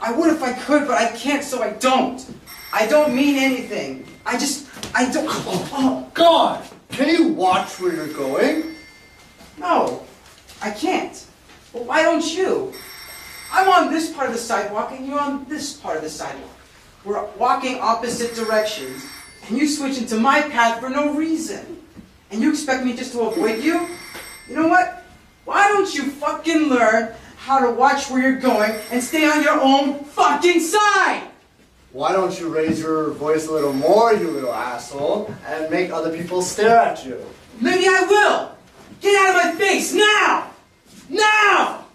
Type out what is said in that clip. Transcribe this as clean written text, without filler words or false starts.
I would if I could, but I can't, so I don't. I don't mean anything. I don't... Oh, God! Can you watch where you're going? No, I can't. Well, why don't you? I'm on this part of the sidewalk, and you're on this part of the sidewalk. We're walking opposite directions, and you switch into my path for no reason. And you expect me just to avoid you? You know what? Why don't you fucking learn how to watch where you're going and stay on your own fucking side? Why don't you raise your voice a little more, you little asshole, and make other people stare at you? Maybe I will! Get out of my face, now! Now!